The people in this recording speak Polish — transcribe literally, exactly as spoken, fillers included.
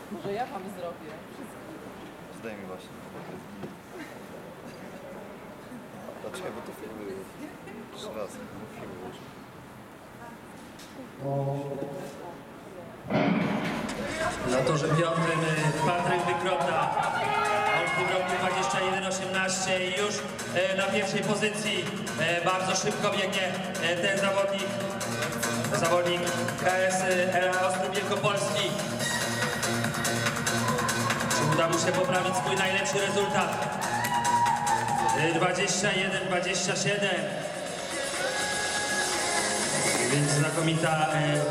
Może ja wam zrobię. Zdejmij właśnie. Dlaczego? Bo to filmy już. Trzy razy. Filmy już. Na torze piątym Patryk Wykrota. On w tym roku dwadzieścia jeden osiemnaście i już e, na pierwszej pozycji e, bardzo szybko biegnie e, ten zawodnik. Zawodnik K S Ostry Wielkopolski. Czy uda mu się poprawić swój najlepszy rezultat? E, dwadzieścia jeden dwadzieścia siedem. Więc znakomita e,